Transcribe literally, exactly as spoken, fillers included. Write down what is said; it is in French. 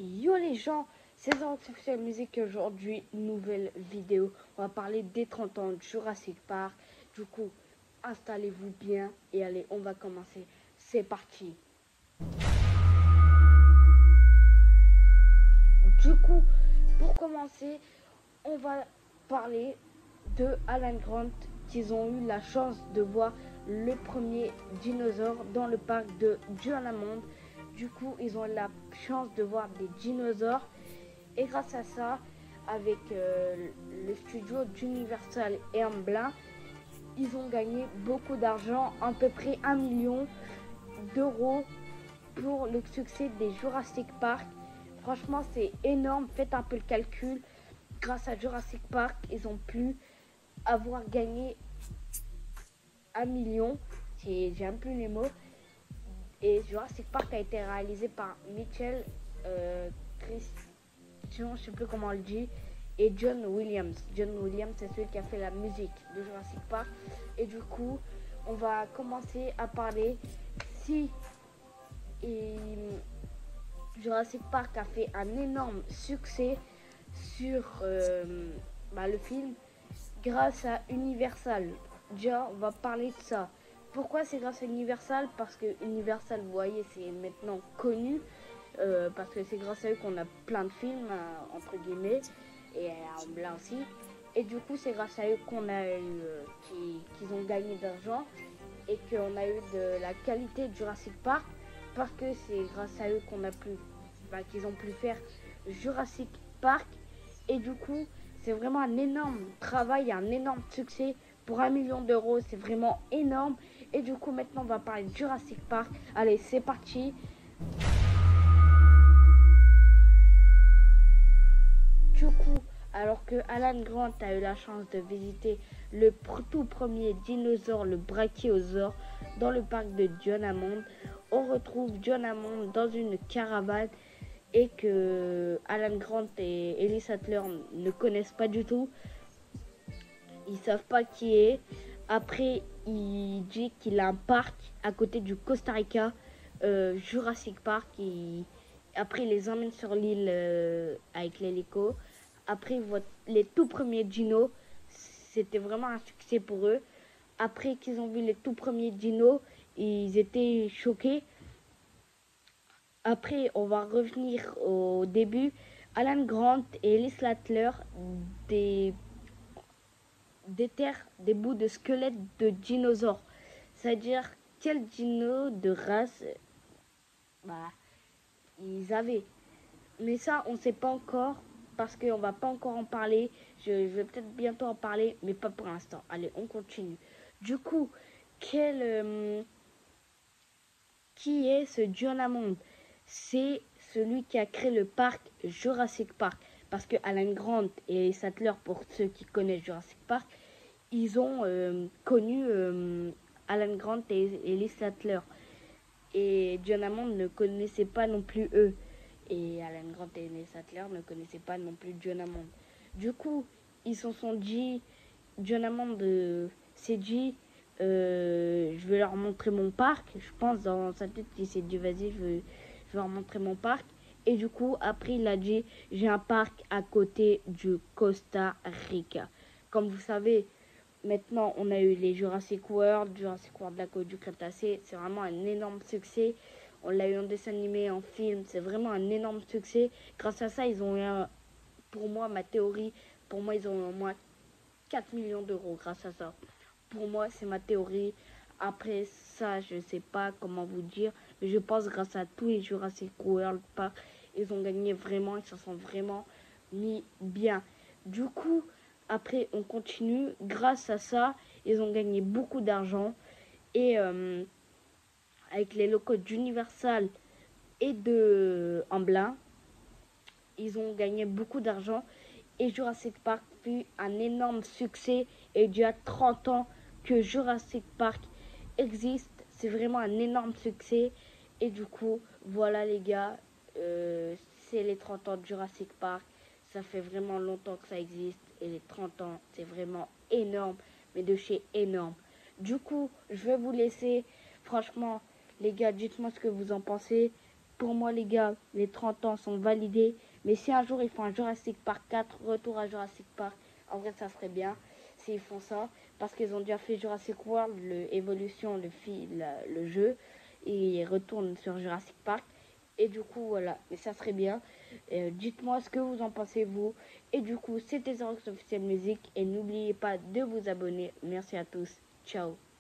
Yo les gens, c'est Social Music et aujourd'hui, nouvelle vidéo. On va parler des trente ans de Jurassic Park. Du coup, installez-vous bien et allez, on va commencer. C'est parti. Du coup, pour commencer, on va parler de Alan Grant qu'ils ont eu la chance de voir le premier dinosaure dans le parc de Dieu-à-la-Monde. Du coup, ils ont la chance de voir des dinosaures et grâce à ça, avec euh, le studio d'Universal et Amblin, ils ont gagné beaucoup d'argent, à peu près un million d'euros pour le succès des Jurassic Park. Franchement, c'est énorme. Faites un peu le calcul. Grâce à Jurassic Park, ils ont pu avoir gagné un million. J'ai un plus les mots. Et Jurassic Park a été réalisé par Mitchell euh, Christian, je sais plus comment on le dit, et John Williams. John Williams, c'est celui qui a fait la musique de Jurassic Park. Et du coup, on va commencer à parler si et Jurassic Park a fait un énorme succès sur euh, bah, le film grâce à Universal. Déjà, on va parler de ça. Pourquoi c'est grâce à Universal? Parce que Universal, vous voyez, c'est maintenant connu. Euh, parce que c'est grâce à eux qu'on a plein de films, euh, entre guillemets, et à Amblin aussi. Et du coup, c'est grâce à eux qu'on a eu, euh, qu'ils qu'ils ont gagné d'argent et qu'on a eu de la qualité de Jurassic Park. Parce que c'est grâce à eux qu'on a pu, bah, qu'ils ont pu faire Jurassic Park. Et du coup, c'est vraiment un énorme travail, un énorme succès. Pour un million d'euros, c'est vraiment énorme. Et du coup, maintenant, on va parler de Jurassic Park. Allez, c'est parti. Du coup, alors que Alan Grant a eu la chance de visiter le tout premier dinosaure, le brachiosaure, dans le parc de John Hammond, on retrouve John Hammond dans une caravane et que Alan Grant et Ellis Sattler ne connaissent pas du tout. Ils savent pas qui est. Après, il dit qu'il a un parc à côté du Costa Rica, euh, Jurassic Park. Il... Après, il les emmène sur l'île euh, avec l'hélico. Après, les tout premiers dinos, c'était vraiment un succès pour eux. Après qu'ils ont vu les tout premiers dinos, ils étaient choqués. Après, on va revenir au début. Alan Grant et Ellis Sattler des déterrent des bouts de squelettes de dinosaures. C'est-à-dire, quel dino de race bah, ils avaient. Mais ça, on ne sait pas encore parce qu'on ne va pas encore en parler. Je, je vais peut-être bientôt en parler, mais pas pour l'instant. Allez, on continue. Du coup, quel, euh, qui est ce John Hammond? C'est celui qui a créé le parc Jurassic Park. Parce que Alan Grant et Sattler, pour ceux qui connaissent Jurassic Park, ils ont euh, connu euh, Alan Grant et Ellis Sattler. Et John Hammond ne connaissait pas non plus eux. Et Alan Grant et Ellis Sattler ne connaissaient pas non plus John Hammond. Du coup, ils se sont dit, John Hammond euh, s'est dit, euh, je vais leur montrer mon parc. Je pense dans sa tête qu'il s'est dit, vas-y, je vais, je vais leur montrer mon parc. Et du coup, après, il a dit, j'ai un parc à côté du Costa Rica. Comme vous savez, maintenant, on a eu les Jurassic World, Jurassic World la côte du Crétacé. C'est vraiment un énorme succès. On l'a eu en dessin animé, en film. C'est vraiment un énorme succès. Grâce à ça, ils ont eu, un, pour moi, ma théorie, pour moi, ils ont eu au moins quatre millions d'euros grâce à ça. Pour moi, c'est ma théorie. Après ça, je ne sais pas comment vous dire. Mais je pense grâce à tous les Jurassic World Park, ils ont gagné vraiment. Ils se sont vraiment mis bien. Du coup, après, on continue. Grâce à ça, ils ont gagné beaucoup d'argent. Et euh, avec les locaux d'Universal et de Amblin, ils ont gagné beaucoup d'argent. Et Jurassic Park fut un énorme succès. Et il y a trente ans que Jurassic Park existe. C'est vraiment un énorme succès. Et du coup, voilà les gars, euh, c'est les trente ans de Jurassic Park. Ça fait vraiment longtemps que ça existe. Et les trente ans, c'est vraiment énorme. Mais de chez énorme. Du coup, je vais vous laisser. Franchement, les gars, dites-moi ce que vous en pensez. pour moi, les gars, les trente ans sont validés. Mais si un jour ils font un Jurassic Park quatre, retour à Jurassic Park, en vrai, ça serait bien s'ils font ça. Parce qu'ils ont déjà fait Jurassic World, le Evolution, le, fi, la, le jeu. Et ils retournent sur Jurassic Park. Et du coup, voilà, mais ça serait bien. Euh, dites-moi ce que vous en pensez, vous. Et du coup, c'était Xerox Officiel Music. Et n'oubliez pas de vous abonner. Merci à tous. Ciao.